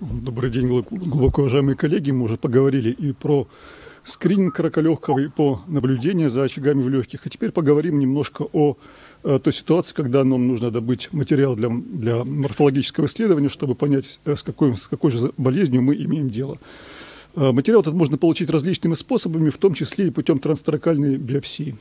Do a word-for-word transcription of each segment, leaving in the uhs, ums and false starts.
Добрый день, глубоко уважаемые коллеги. Мы уже поговорили и про скрининг рака легкого, и по наблюдению за очагами в легких. А теперь поговорим немножко о, о той ситуации, когда нам нужно добыть материал для, для морфологического исследования, чтобы понять, с какой, с какой же болезнью мы имеем дело. Материал этот можно получить различными способами, в том числе и путем трансторакальной биопсии.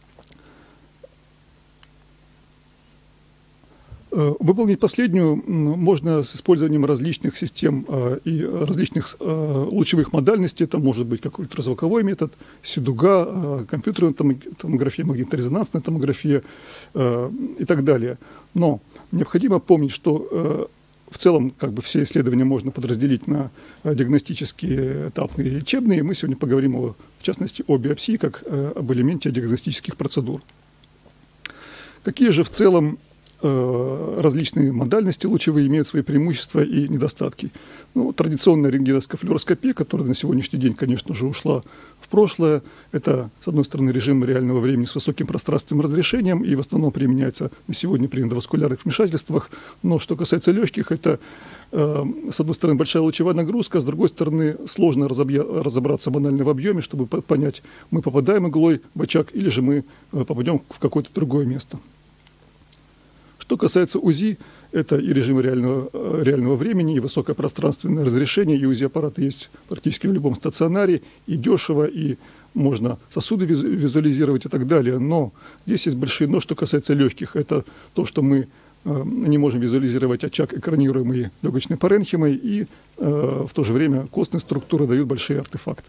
Выполнить последнюю можно с использованием различных систем и различных лучевых модальностей. Это может быть какой-то ультразвуковой метод, СИДУГа, компьютерная томография, магнитно-резонансная томография и так далее. Но необходимо помнить, что в целом как бы все исследования можно подразделить на диагностические, этапные и лечебные. Мы сегодня поговорим, о, в частности, о биопсии как об элементе диагностических процедур. Какие же в целом различные модальности лучевые имеют свои преимущества и недостатки? Ну, традиционная рентгеновская флюороскопия, которая на сегодняшний день, конечно же, ушла в прошлое, это, с одной стороны, режим реального времени с высоким пространственным разрешением и в основном применяется на сегодня при эндоваскулярных вмешательствах. Но что касается легких, это, э, с одной стороны, большая лучевая нагрузка, с другой стороны, сложно разобья, разобраться банально в объеме, чтобы понять, мы попадаем иглой в очаг или же мы попадем в какое-то другое место. Что касается УЗИ, это и режим реального, реального времени, и высокое пространственное разрешение, и УЗИ-аппараты есть практически в любом стационаре, и дешево, и можно сосуды визуализировать и так далее. Но здесь есть большие но, что касается легких. Это то, что мы э, не можем визуализировать очаг, экранируемый легочной паренхимой, и э, в то же время костные структуры дают большие артефакты.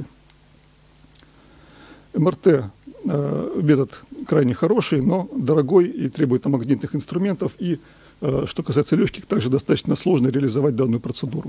МРТ метод крайне хороший, но дорогой и требует магнитных инструментов. И, что касается легких, также достаточно сложно реализовать данную процедуру.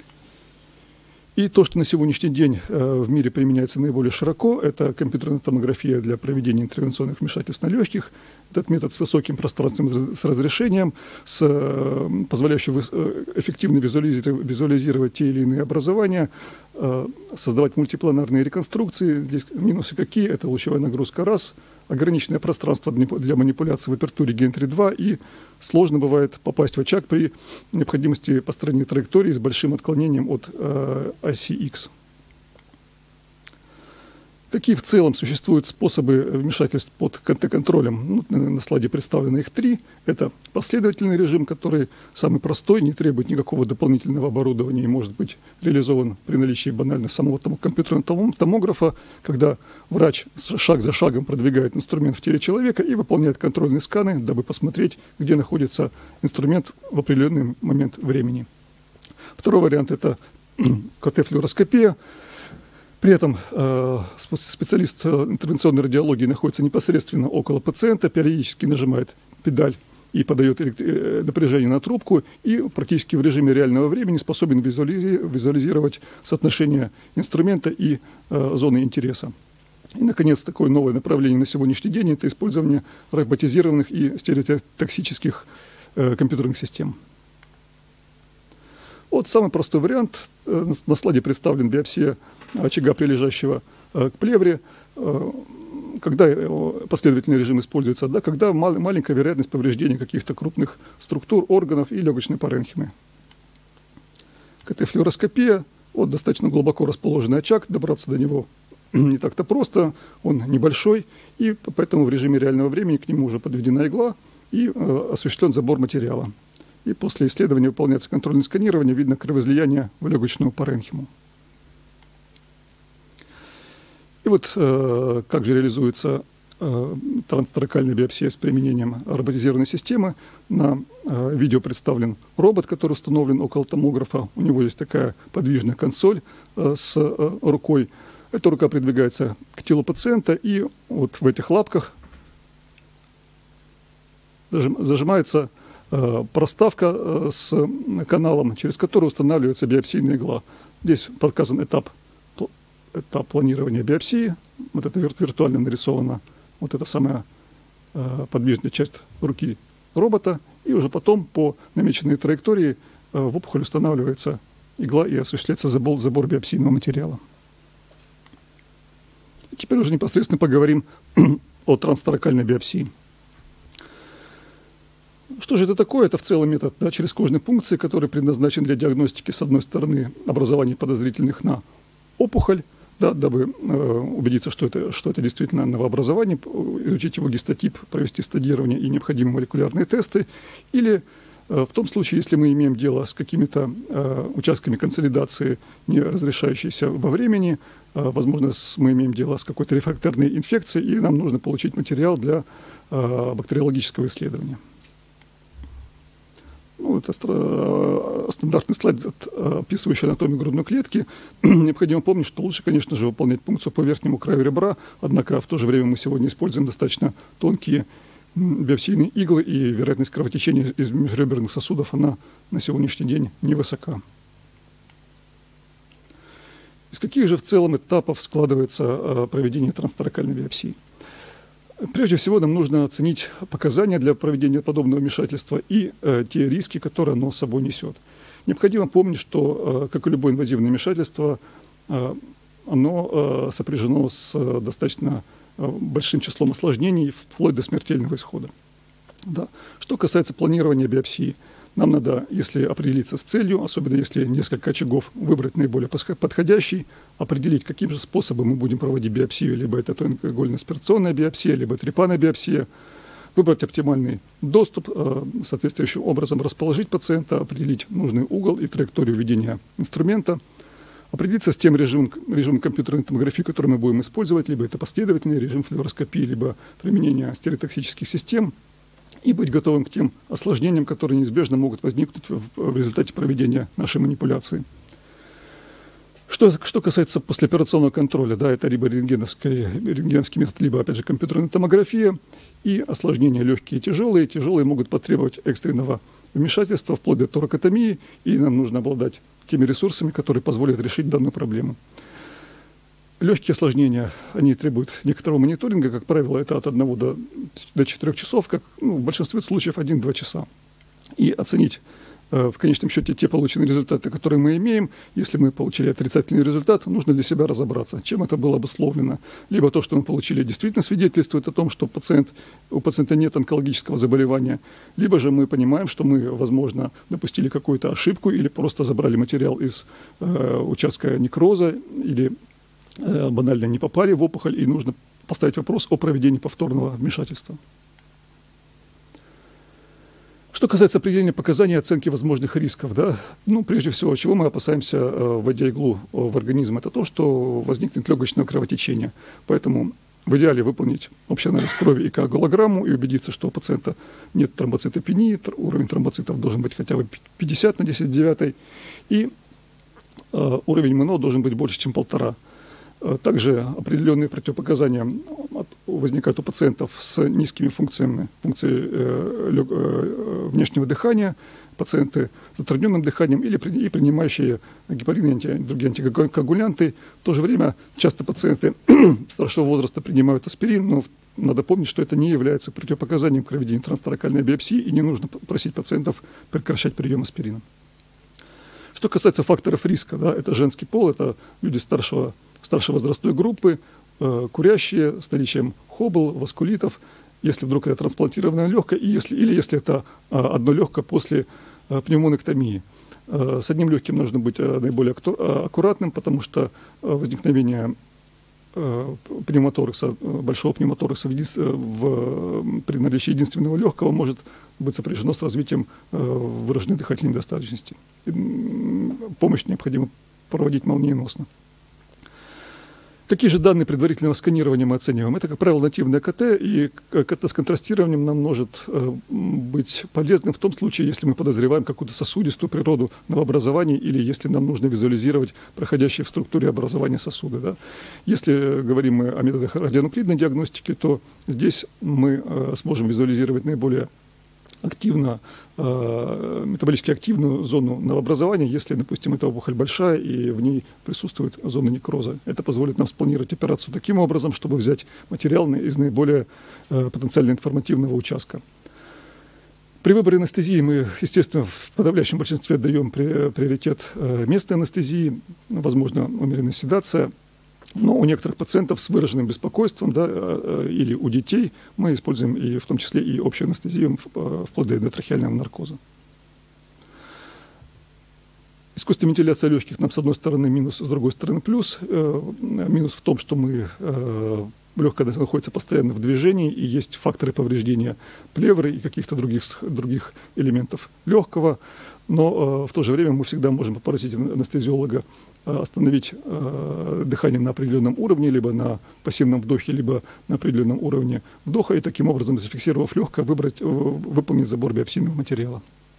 И то, что на сегодняшний день в мире применяется наиболее широко, это компьютерная томография для проведения интервенционных вмешательств на легких. Этот метод с высоким пространственным с разрешением, с, позволяющий эффективно визуализировать, визуализировать те или иные образования, создавать мультипланарные реконструкции. Здесь минусы какие? Это лучевая нагрузка раз, ограниченное пространство для манипуляции в апертуре ген три два, и сложно бывает попасть в очаг при необходимости построения траектории с большим отклонением от э, оси Х. Какие в целом существуют способы вмешательств под контролем? Ну, на слайде представлено их три. Это последовательный режим, который самый простой, не требует никакого дополнительного оборудования и может быть реализован при наличии банально самого тому, компьютерного томографа, когда врач шаг за шагом продвигает инструмент в теле человека и выполняет контрольные сканы, дабы посмотреть, где находится инструмент в определенный момент времени. Второй вариант – это КТ-флюороскопия. При этом э, специалист интервенционной радиологии находится непосредственно около пациента, периодически нажимает педаль и подает напряжение на трубку, и практически в режиме реального времени способен визуализи визуализировать соотношение инструмента и э, зоны интереса. И, наконец, такое новое направление на сегодняшний день – это использование роботизированных и стереотоксических э, компьютерных систем. Вот самый простой вариант. На слайде представлен биопсия очага, прилежащего к плевре, когда последовательный режим используется, да, когда маленькая вероятность повреждения каких-то крупных структур, органов и легочной паренхимы. КТ-флюороскопия, вот достаточно глубоко расположенный очаг, добраться до него не так-то просто, он небольшой, и поэтому в режиме реального времени к нему уже подведена игла и осуществлен забор материала. И после исследования выполняется контрольное сканирование, видно кровоизлияние в легочную паренхиму. И вот э, как же реализуется э, трансторакальная биопсия с применением роботизированной системы. На э, видео представлен робот, который установлен около томографа. У него есть такая подвижная консоль э, с э, рукой. Эта рука придвигается к телу пациента, и вот в этих лапках зажим, зажимается проставка с каналом, через который устанавливается биопсийная игла. Здесь показан этап, этап планирования биопсии. Вот это виртуально нарисована вот эта самая подвижная часть руки робота. И уже потом по намеченной траектории в опухоль устанавливается игла и осуществляется забор, забор биопсийного материала. И теперь уже непосредственно поговорим о трансторакальной биопсии. Что же это такое? Это в целом метод да, черезкожной пункции, который предназначен для диагностики, с одной стороны, образования подозрительных на опухоль, да, дабы э, убедиться, что это, что это действительно новообразование, изучить его гистотип, провести стадирование и необходимые молекулярные тесты, или э, в том случае, если мы имеем дело с какими-то э, участками консолидации, не разрешающейся во времени, э, возможно, с, мы имеем дело с какой-то рефрактерной инфекцией, и нам нужно получить материал для э, бактериологического исследования. Ну, это стандартный слайд, описывающий анатомию грудной клетки. Необходимо помнить, что лучше, конечно же, выполнять пункцию по верхнему краю ребра, однако в то же время мы сегодня используем достаточно тонкие биопсийные иглы, и вероятность кровотечения из межреберных сосудов, она на сегодняшний день невысока. Из каких же в целом этапов складывается проведение трансторакальной биопсии? Прежде всего, нам нужно оценить показания для проведения подобного вмешательства и э, те риски, которые оно с собой несет. Необходимо помнить, что, э, как и любое инвазивное вмешательство, э, оно э, сопряжено с э, достаточно э, большим числом осложнений, вплоть до смертельного исхода. Да. Что касается планирования биопсии, нам надо, если определиться с целью, особенно если несколько очагов, выбрать наиболее подходящий, определить, каким же способом мы будем проводить биопсию, либо это тонкоигольно-аспирационная биопсия, либо трепанная биопсия, выбрать оптимальный доступ, соответствующим образом расположить пациента, определить нужный угол и траекторию ведения инструмента, определиться с тем режимом, режимом компьютерной томографии, который мы будем использовать, либо это последовательный режим флюороскопии, либо применение стереотоксических систем, и быть готовым к тем осложнениям, которые неизбежно могут возникнуть в, в результате проведения нашей манипуляции. Что, что касается послеоперационного контроля, да, это либо рентгеновский, рентгеновский метод, либо, опять же, компьютерная томография, и осложнения легкие и тяжелые. Тяжелые могут потребовать экстренного вмешательства, вплоть до торакотомии, и нам нужно обладать теми ресурсами, которые позволят решить данную проблему. Легкие осложнения, они требуют некоторого мониторинга, как правило, это от одного до, до четырёх часов, как ну, в большинстве случаев один-два часа. И оценить э, в конечном счете те полученные результаты, которые мы имеем. Если мы получили отрицательный результат, нужно для себя разобраться, чем это было обусловлено. Либо то, что мы получили, действительно свидетельствует о том, что пациент, у пациента нет онкологического заболевания, либо же мы понимаем, что мы, возможно, допустили какую-то ошибку или просто забрали материал из э, участка некроза, или банально не попали в опухоль, и нужно поставить вопрос о проведении повторного вмешательства. Что касается определения показаний и оценки возможных рисков, да, ну, прежде всего, чего мы опасаемся, вводя иглу в организм, это то, что возникнет легочное кровотечение. Поэтому в идеале выполнить общий анализ крови и коагулограмму и убедиться, что у пациента нет тромбоцитопении, уровень тромбоцитов должен быть хотя бы пятьдесят на десять в девятой, и э, уровень МНО должен быть больше, чем полтора. Также определенные противопоказания возникают у пациентов с низкими функциями функции внешнего дыхания, пациенты с затрудненным дыханием или и принимающие гепарины и другие антикоагулянты. В то же время часто пациенты старшего возраста принимают аспирин, но надо помнить, что это не является противопоказанием к проведению трансторакальной биопсии, и не нужно просить пациентов прекращать прием аспирина. Что касается факторов риска, да, это женский пол, это люди старшего старшей возрастной группы, э, курящие, с наличием хобл, васкулитов, если вдруг это трансплантированное легкое, и если, или если это э, одно легкое после э, пневмонэктомии. Э, с одним легким нужно быть э, наиболее э, аккуратным, потому что э, возникновение э, пневмоторакса, большого пневмоторакса в, в, при наличии единственного легкого может быть сопряжено с развитием э, выраженной дыхательной недостаточности. И, помощь необходимо проводить молниеносно. Какие же данные предварительного сканирования мы оцениваем? Это, как правило, нативное КТ, и КТ с контрастированием нам может быть полезным в том случае, если мы подозреваем какую-то сосудистую природу новообразований или если нам нужно визуализировать проходящие в структуре образования сосуды. Да? Если говорим мы о методах радионуклидной диагностики, то здесь мы сможем визуализировать наиболее активно, э, метаболически активную зону новообразования, если, допустим, эта опухоль большая и в ней присутствует зона некроза. Это позволит нам спланировать операцию таким образом, чтобы взять материал из наиболее э, потенциально информативного участка. При выборе анестезии мы, естественно, в подавляющем большинстве даем приоритет э, местной анестезии, возможно, умеренная седация. Но у некоторых пациентов с выраженным беспокойством, да, или у детей мы используем и в том числе и общую анестезию вплоть до эндотрахеального наркоза. Искусственная вентиляция легких нам с одной стороны минус, с другой стороны плюс. Минус в том, что мы легкое находится постоянно в движении, и есть факторы повреждения плевры и каких-то других, других элементов легкого, но э, в то же время мы всегда можем попросить анестезиолога э, остановить э, дыхание на определенном уровне, либо на пассивном вдохе, либо на определенном уровне вдоха, и таким образом, зафиксировав легкое, выбрать, э, выполнить забор биопсийного материала.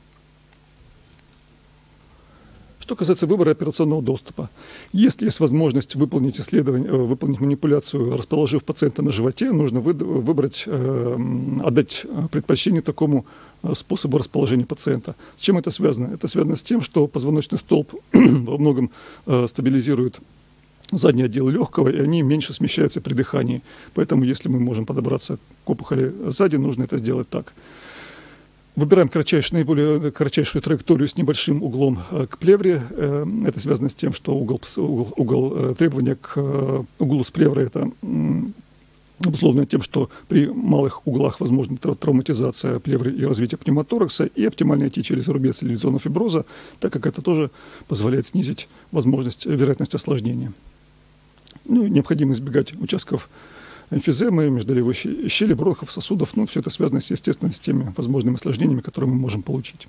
Что касается выбора операционного доступа, если есть возможность выполнить исследование, выполнить манипуляцию, расположив пациента на животе, нужно выбрать, отдать предпочтение такому способу расположения пациента. С чем это связано? Это связано с тем, что позвоночный столб во многом стабилизирует задние отделы легкого, и они меньше смещаются при дыхании. Поэтому, если мы можем подобраться к опухоли сзади, нужно это сделать так. Выбираем кратчайшую, наиболее кратчайшую траекторию с небольшим углом к плевре. Это связано с тем, что угол, угол, угол требования к углу с плеврой это обусловлено тем, что при малых углах возможна травматизация плевры и развитие пневмоторакса, и оптимально идти через рубец или зону фиброза, так как это тоже позволяет снизить возможность, вероятность осложнения. Ну, необходимо избегать участков эмфиземы, междолевой щели, бронхов, сосудов. Ну, все это связано, естественно, с теми возможными осложнениями, которые мы можем получить.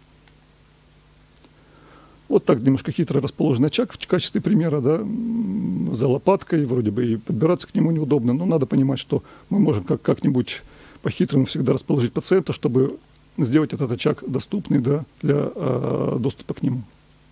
Вот так немножко хитро расположен очаг в качестве примера, да, за лопаткой, вроде бы и подбираться к нему неудобно, но надо понимать, что мы можем как- как-нибудь по-хитрому всегда расположить пациента, чтобы сделать этот очаг доступный, да, для э, доступа к нему.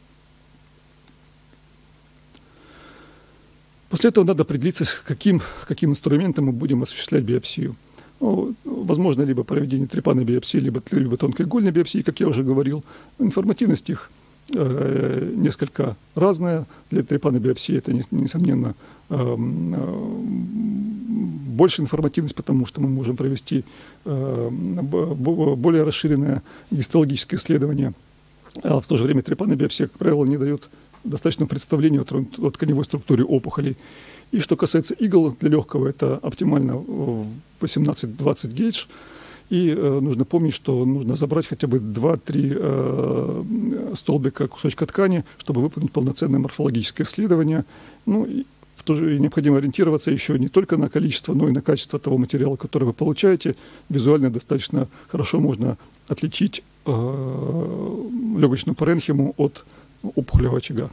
После этого надо определиться, каким, каким инструментом мы будем осуществлять биопсию. Ну, возможно, либо проведение трепанной биопсии, либо, либо тонкоигольной биопсии, как я уже говорил. Информативность их э, несколько разная. Для трепанной биопсии это, несомненно, э, э, больше информативность, потому что мы можем провести э, более расширенное гистологическое исследование. А в то же время трепанная биопсия, как правило, не дает достаточно представления о тканевой структуре опухолей. И что касается игл для легкого, это оптимально восемнадцать-двадцать гейдж. И э, нужно помнить, что нужно забрать хотя бы два-три э, столбика кусочка ткани, чтобы выполнить полноценное морфологическое исследование. Ну, и в то же необходимо ориентироваться еще не только на количество, но и на качество того материала, который вы получаете. Визуально достаточно хорошо можно отличить э, легочную паренхиму от опухолевого очага.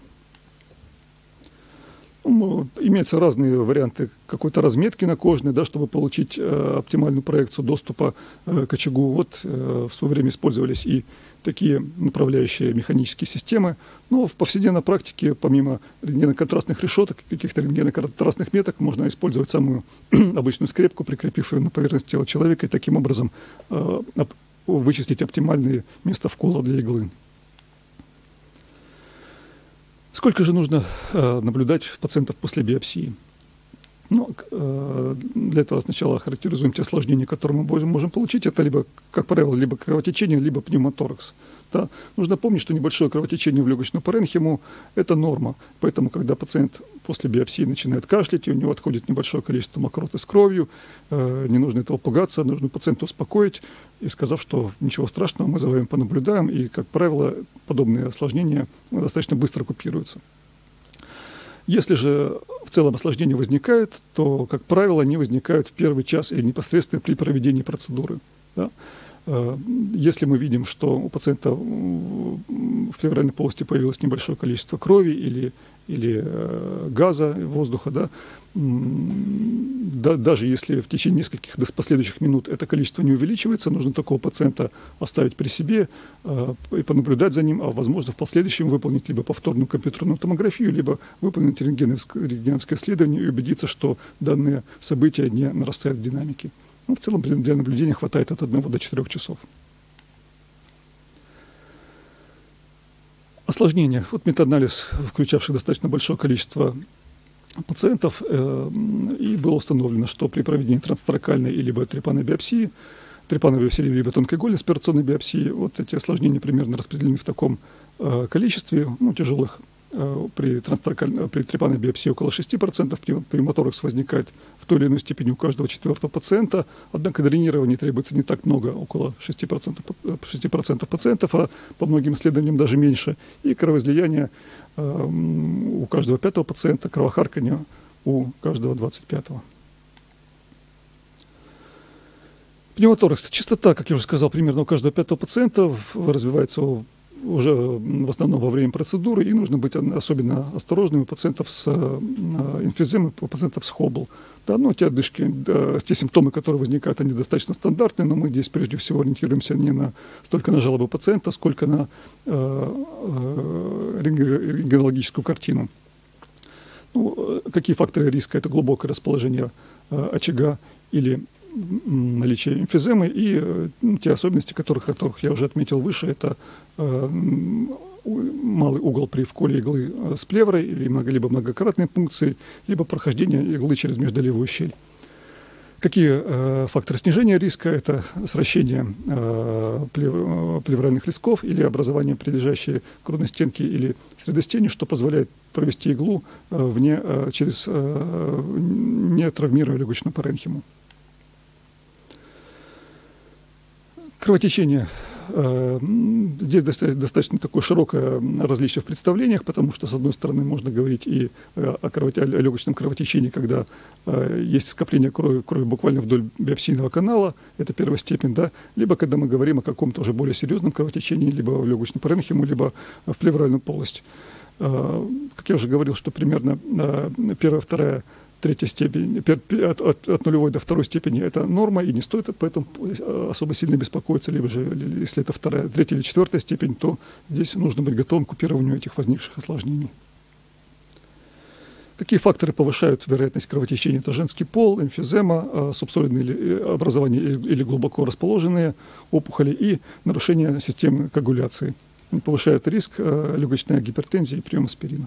Ну, имеются разные варианты какой-то разметки накожной, да, чтобы получить э, оптимальную проекцию доступа э, к очагу. Вот э, в свое время использовались и такие направляющие механические системы. Но в повседневной практике, помимо рентгеноконтрастных решеток, каких-то рентгеноконтрастных меток, можно использовать самую обычную скрепку, прикрепив ее на поверхность тела человека, и таким образом э, вычислить оптимальное место вкола для иглы. Сколько же нужно э, наблюдать пациентов после биопсии? Ну, э, для этого сначала характеризуем те осложнения, которые мы можем получить. Это либо, как правило, либо кровотечение, либо пневмоторакс. Да? Нужно помнить, что небольшое кровотечение в легочную паренхиму – это норма. Поэтому, когда пациент после биопсии начинает кашлять, и у него отходит небольшое количество мокроты с кровью, э, не нужно этого пугаться, нужно пациента успокоить и сказав, что ничего страшного, мы за вами понаблюдаем, и, как правило, подобные осложнения достаточно быстро купируются. Если же в целом осложнения возникают, то, как правило, они возникают в первый час или непосредственно при проведении процедуры. Да? Если мы видим, что у пациента в плевральной полости появилось небольшое количество крови или, или газа, воздуха, да, да, даже если в течение нескольких последующих минут это количество не увеличивается, нужно такого пациента оставить при себе э, и понаблюдать за ним, а возможно в последующем выполнить либо повторную компьютерную томографию, либо выполнить рентгеновское, рентгеновское исследование и убедиться, что данные события не нарастают в динамике. Ну, в целом для наблюдения хватает от одного до четырёх часов. Осложнения. Вот метаанализ, включавший достаточно большое количество пациентов, э, и было установлено, что при проведении трансторакальной либо трепанной биопсии, трепанной биопсии либо тонкоигольной аспирационной биопсии, вот эти осложнения примерно распределены в таком э, количестве, ну, тяжелых при, при трепанной биопсии около шести процентов, при пневмоторакс возникает в той или иной степени у каждого четвертого пациента, однако дренирования требуется не так много, около шести процентов, шести процентов пациентов, а по многим исследованиям даже меньше, и кровоизлияние у каждого пятого пациента, кровохарканье у каждого двадцать пятого. Пневмоторакс. Частота, как я уже сказал, примерно у каждого пятого пациента развивается уже в основном во время процедуры, и нужно быть особенно осторожным у пациентов с эмфиземой, у пациентов с Хоббл. Да, ну, те одышки, да, те симптомы, которые возникают, они достаточно стандартные, но мы здесь прежде всего ориентируемся не на, столько на жалобы пациента, сколько на э, э, рентгенологическую картину. Ну, какие факторы риска? Это глубокое расположение э, очага или наличие эмфиземы и ну, те особенности, которых, которых я уже отметил выше, это э, малый угол при вколе иглы с плеврой, или много, либо многократной пункции, либо прохождение иглы через междолевую щель. Какие э, факторы снижения риска? Это сращение э, плев, плевральных листков или образование прилежащей к грудной стенке или средостени, что позволяет провести иглу э, вне, э, через, э, не травмируя легочную паренхиму. Кровотечение. Здесь достаточно такое широкое различие в представлениях, потому что, с одной стороны, можно говорить и о, кровоте... о легочном кровотечении, когда есть скопление крови, крови буквально вдоль биопсийного канала, это первая степень, да, либо когда мы говорим о каком-то уже более серьезном кровотечении, либо в легочную паренхиму, либо в плевральную полость. Как я уже говорил, что примерно первая, вторая, третья степень, от, от, от нулевой до второй степени это норма, и не стоит поэтому особо сильно беспокоиться, либо же, если это вторая, третья или четвертая степень, то здесь нужно быть готовым к купированию этих возникших осложнений. Какие факторы повышают вероятность кровотечения? Это женский пол, эмфизема, субсолидные образования или глубоко расположенные опухоли и нарушение системы коагуляции. Они повышают риск легочной гипертензии и прием аспирина.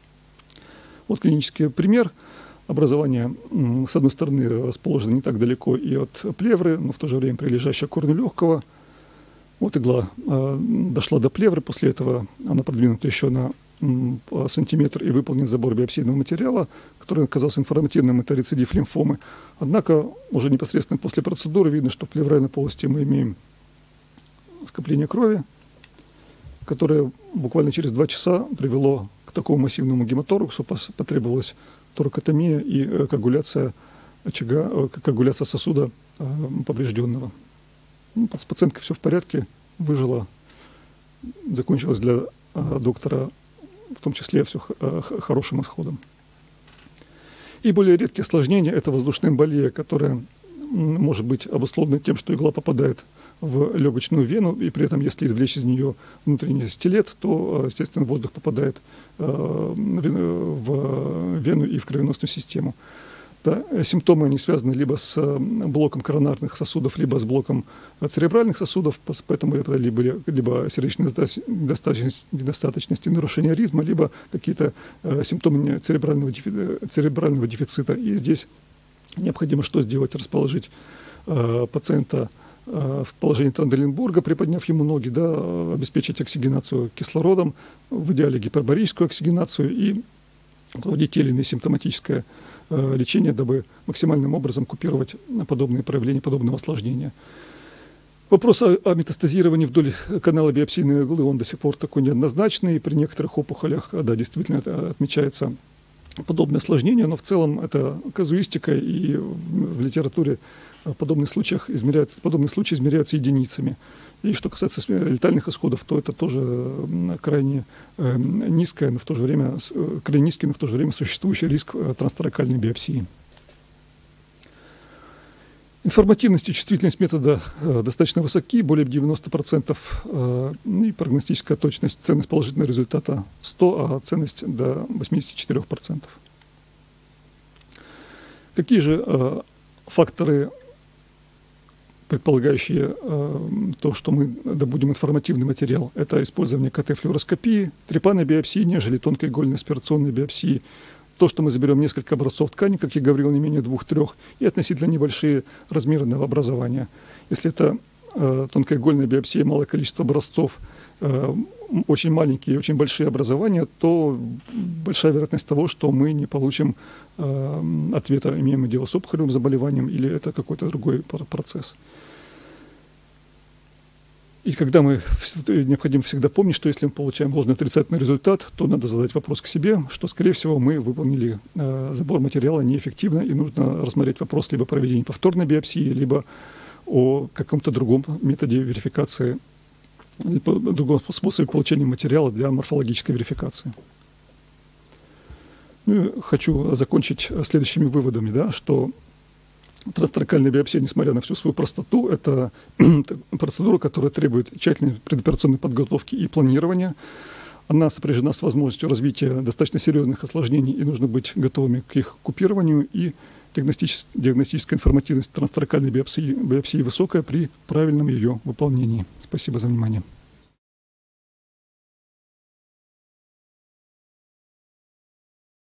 Вот клинический пример. Образование, с одной стороны, расположено не так далеко и от плевры, но в то же время прилежащее к корню легкого. Вот игла э, дошла до плевры, после этого она продвинута еще на м, сантиметр и выполнен забор биопсийного материала, который оказался информативным, это рецидив лимфомы. Однако уже непосредственно после процедуры видно, что в плевральной полости мы имеем скопление крови, которое буквально через два часа привело к такому массивному гематораксу, потребовалось торакотомия и коагуляция очага, коагуляция сосуда поврежденного. Ну, с пациенткой все в порядке, выжила, закончилось для доктора в том числе все хорошим исходом. И более редкие осложнения – это воздушная эмболия, которая может быть обусловлена тем, что игла попадает в легочную вену, и при этом, если извлечь из нее внутренний стилет, то, естественно, воздух попадает в вену и в кровеносную систему. Да, симптомы они связаны либо с блоком коронарных сосудов, либо с блоком церебральных сосудов, поэтому это либо, либо сердечная недостаточность, недостаточность и нарушение ритма, либо какие-то симптомы церебрального дефицита, церебрального дефицита. И здесь необходимо что сделать? Расположить пациента в положении Тренделенбурга, приподняв ему ноги, да, обеспечить оксигенацию кислородом, в идеале гипербарическую оксигенацию и проводить те или иные симптоматическое э, лечение, дабы максимальным образом купировать подобные проявления, подобного осложнения. Вопрос о, о метастазировании вдоль канала биопсийной иглы, он до сих пор такой неоднозначный. При некоторых опухолях, да, действительно это отмечается подобное осложнение, но в целом это казуистика, и в, в литературе подобные случаи измеряются, подобные случаи измеряются единицами. И что касается летальных исходов, то это тоже крайне э, низкое, но в то же время, крайне низкий, но в то же время существующий риск трансторакальной биопсии. Информативность и чувствительность метода э, достаточно высоки, более девяноста процентов, э, и прогностическая точность, ценность положительного результата сто, а ценность до восьмидесяти четырёх процентов. Какие же э, факторы, предполагающие э, то, что мы добудем информативный материал? Это использование КТ-флюороскопии, трепанной биопсии, нежели тонкоигольной аспирационной биопсии. То, что мы заберем несколько образцов ткани, как я говорил, не менее двух-трех, и относительно небольшие размеры новообразования. Если это э, тонкоигольная биопсия, малое количество образцов, очень маленькие и очень большие образования, то большая вероятность того, что мы не получим э, ответа, имеем мы дело с опухолевым заболеванием или это какой-то другой процесс. И когда мы, необходимо всегда помнить, что если мы получаем ложный отрицательный результат, то надо задать вопрос к себе, что, скорее всего, мы выполнили э, забор материала неэффективно, и нужно рассмотреть вопрос либо проведения повторной биопсии, либо о каком-то другом методе верификации, другом способе получения материала для морфологической верификации. Ну, хочу закончить следующими выводами, да, что трансторакальная биопсия, несмотря на всю свою простоту, это процедура, которая требует тщательной предоперационной подготовки и планирования. Она сопряжена с возможностью развития достаточно серьезных осложнений, и нужно быть готовыми к их купированию. И диагностическая, диагностическая информативность трансторакальной биопсии, биопсии высокая при правильном ее выполнении. Спасибо за внимание.